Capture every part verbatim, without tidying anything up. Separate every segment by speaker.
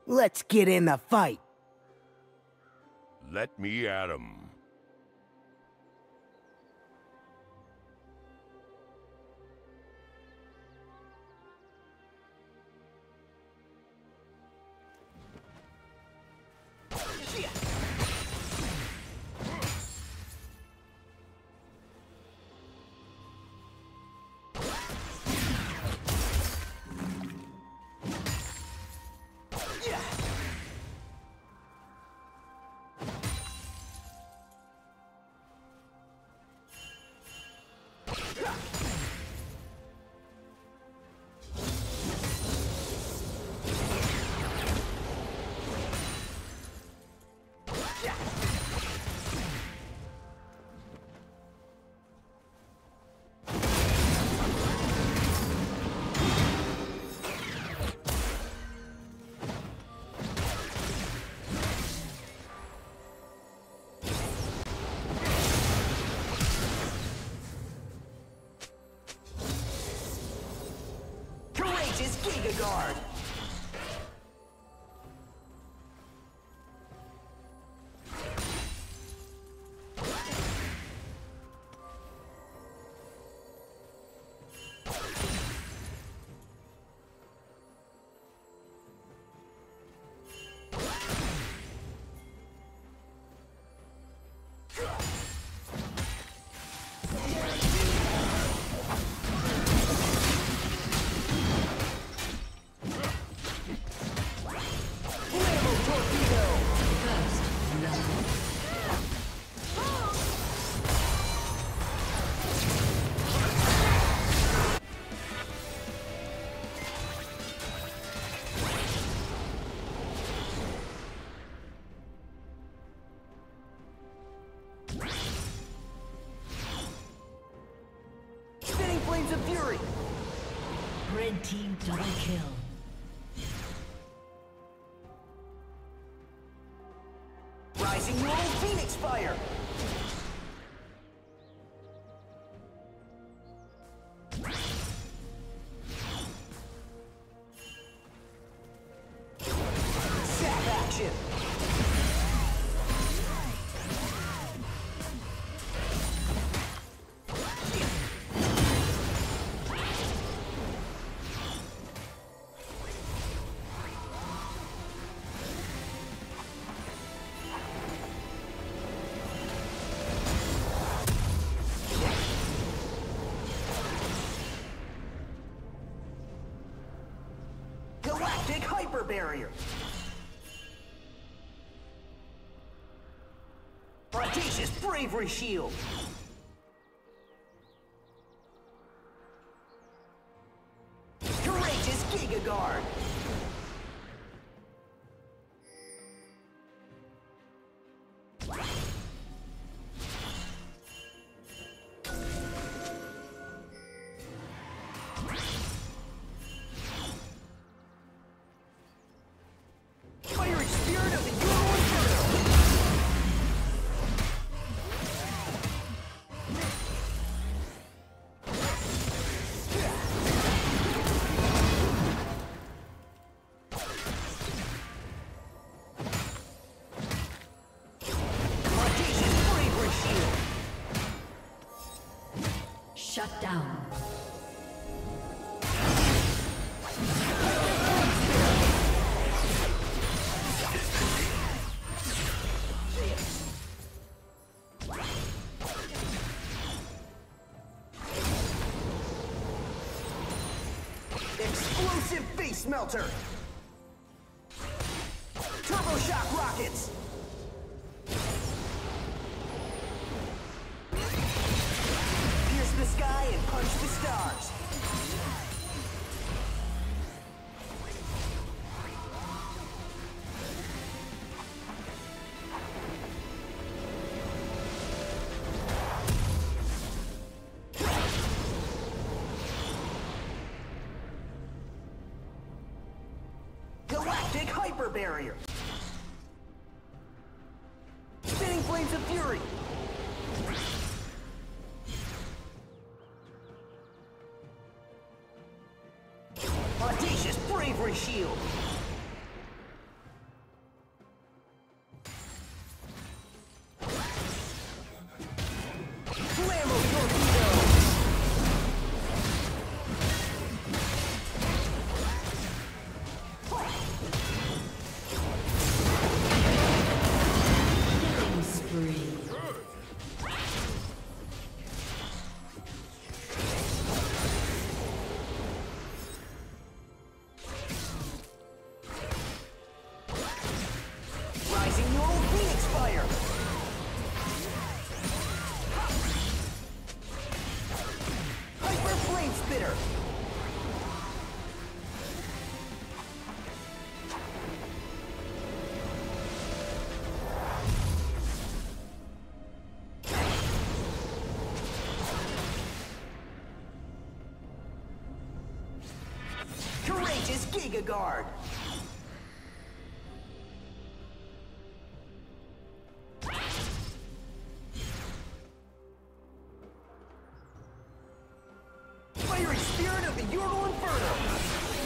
Speaker 1: Let's get in the fight.
Speaker 2: Let me at 'em.
Speaker 3: Guard.
Speaker 4: Red team double kill.
Speaker 3: Rising World Phoenix Fire. Zap action. Hyper barrier. Audacious bravery shield. Courageous Giga Guard.
Speaker 4: Shut down.
Speaker 3: Explosive face melter. Turbo shock rockets. The sky and punch the stars. Galactic hyper barrier. Spinning flames of fury. Audacious bravery shield. Giga Guard. Fiery Spirit of the Ural Inferno.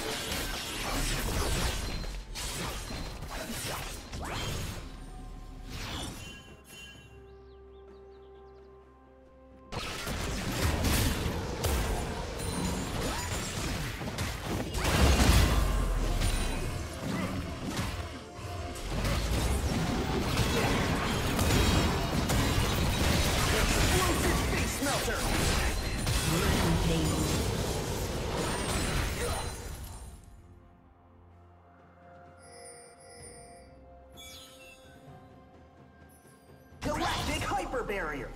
Speaker 3: Galactic Hyper Barrier.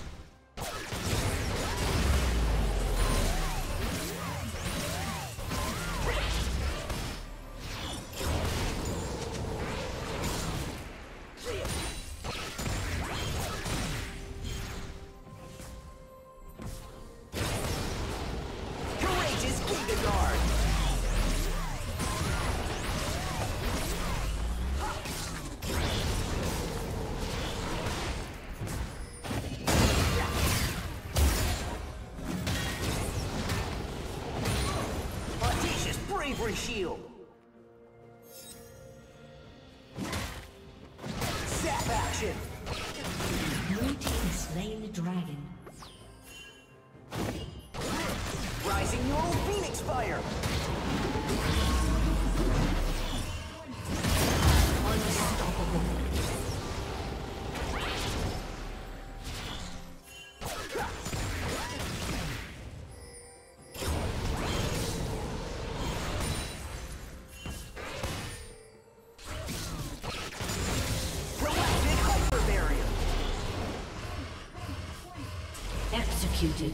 Speaker 3: Courageous Giga Guard. Bravery Shield. Zap action.
Speaker 4: Blue team slain the dragon.
Speaker 3: Rising Neural Phoenix Fire.
Speaker 4: Unstoppable. Executed.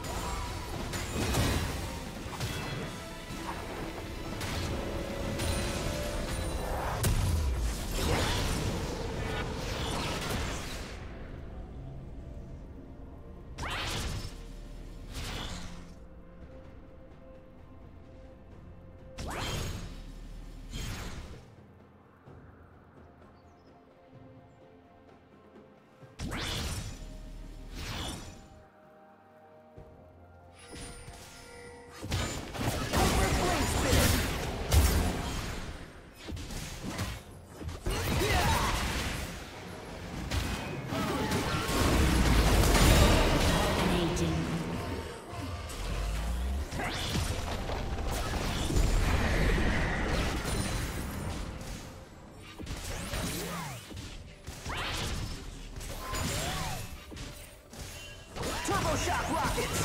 Speaker 3: Shock rockets!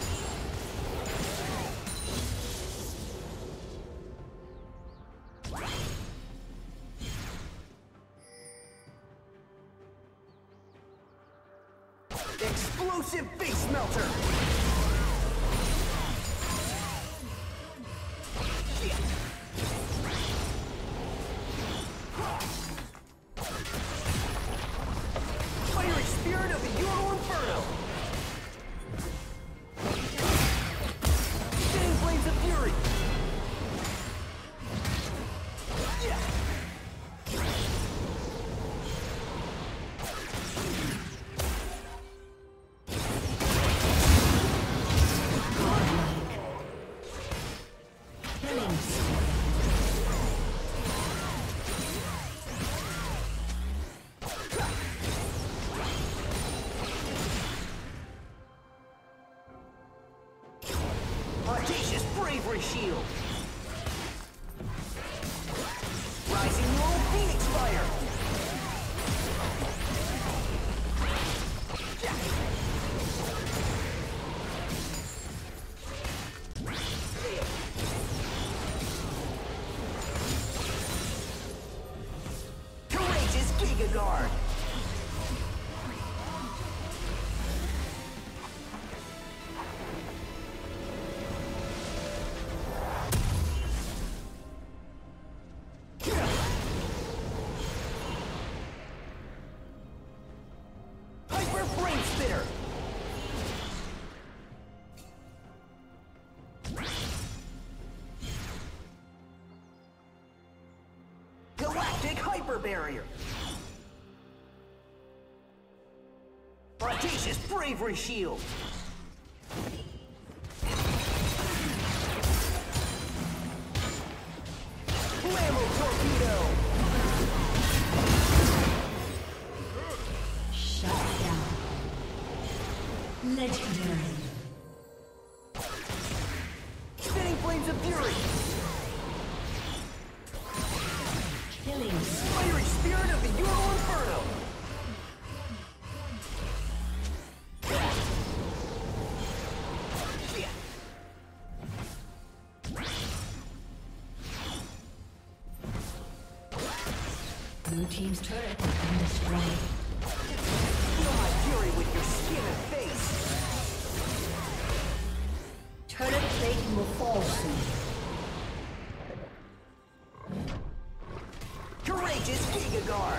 Speaker 3: Explosive face melter! Fiery Spirit of the Ural Inferno! Flames of Fury! Yeah. Audacious Bravery Shield! Rising Neural Phoenix Fire! Courageous Giga Guard! Galactic Hyper Barrier. Audacious Bravery Shield. Blammo Torpedo.
Speaker 4: Shut down. Legendary.
Speaker 3: Spinning Flames of Fury.
Speaker 4: Killing.
Speaker 3: Fiery Spirit of the Ural Inferno.
Speaker 4: Blue team's turret has been destroyed.
Speaker 3: Feel my fury with your skin and face.
Speaker 4: Turret plating will fall soon.
Speaker 3: Courageous Giga Guard.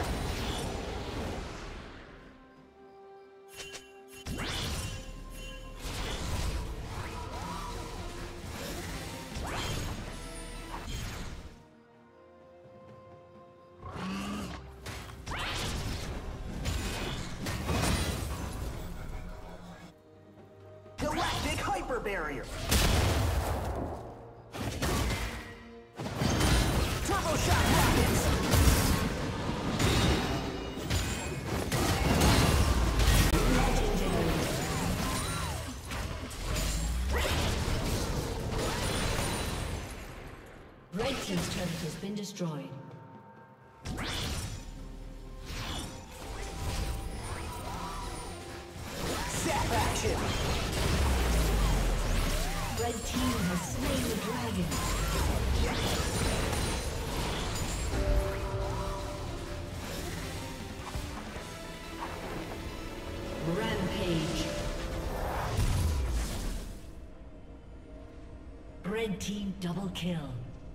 Speaker 3: Galactic Hyper Barrier. Turbo Shock Rockets.
Speaker 4: Red team's turret has been destroyed.
Speaker 3: Zap action.
Speaker 4: Red team has slain the dragon. Rampage. Red team double kill.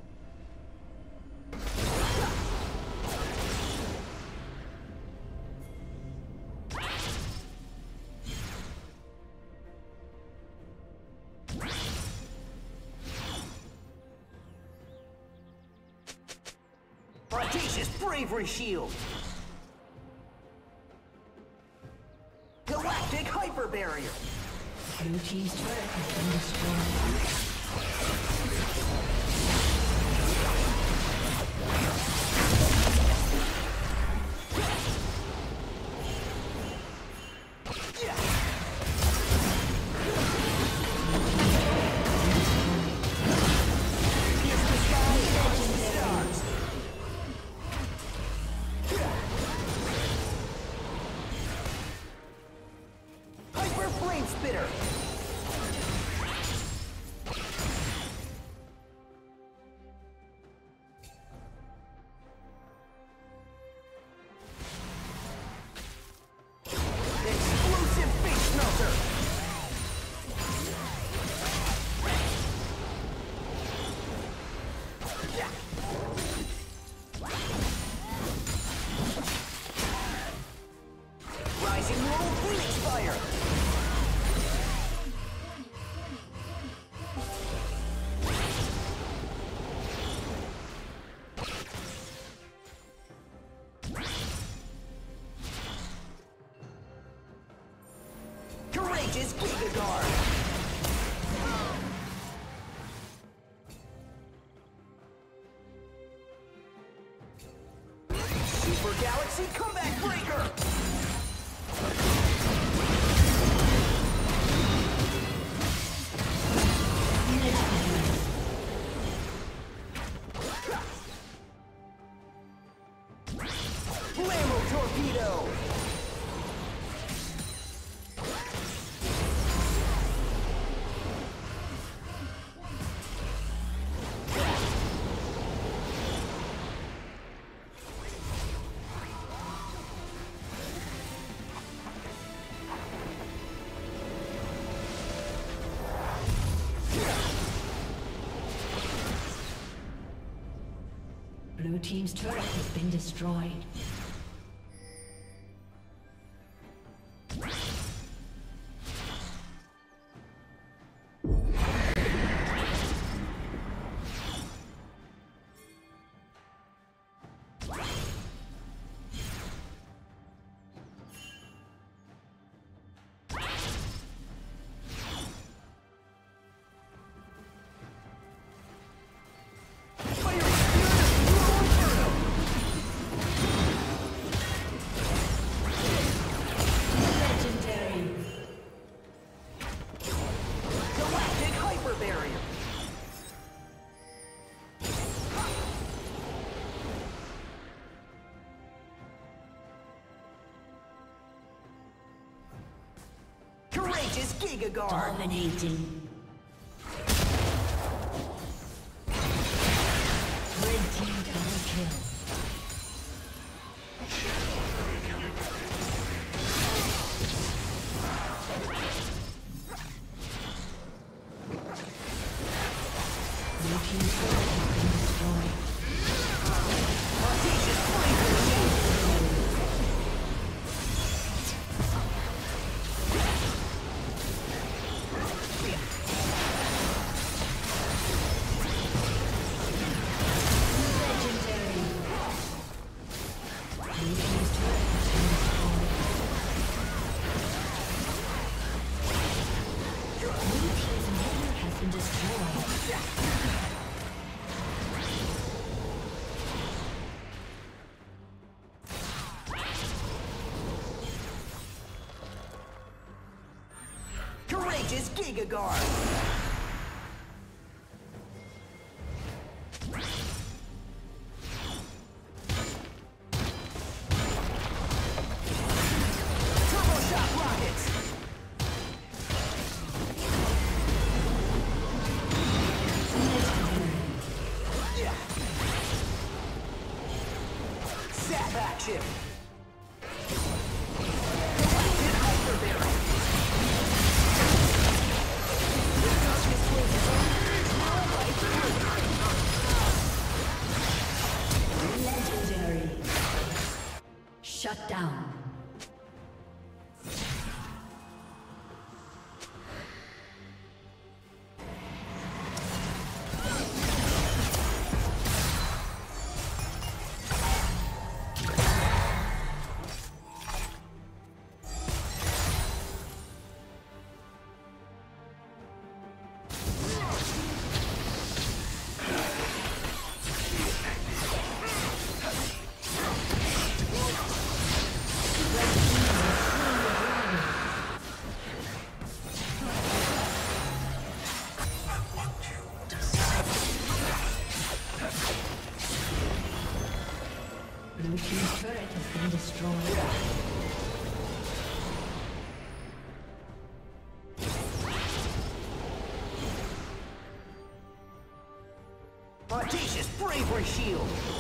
Speaker 3: Audacious Bravery Shield. Galactic Hyper Barrier.
Speaker 4: Blue team's turret has been destroyed.
Speaker 3: Hyper Flame Spitter. Explosive Face Melter. Rising Roll Phoenix Fire. Courageous Giga Guard. Super Galaxy Comeback Breaker. Blammo Torpedo.
Speaker 4: Blue team's turret has been destroyed.
Speaker 3: Courageous Giga Guard.
Speaker 4: Dominating. Red team double kill. Blue team's turret has been destroyed.
Speaker 3: Audacious Flamethrower. Courageous Giga Guard. Turbo Shock Rockets. Yeah. Sap action. Galactic Hyper Barrel.
Speaker 4: Legendary. Shut down. Blue team's turret has been destroyed.
Speaker 3: Audacious Bravery Shield.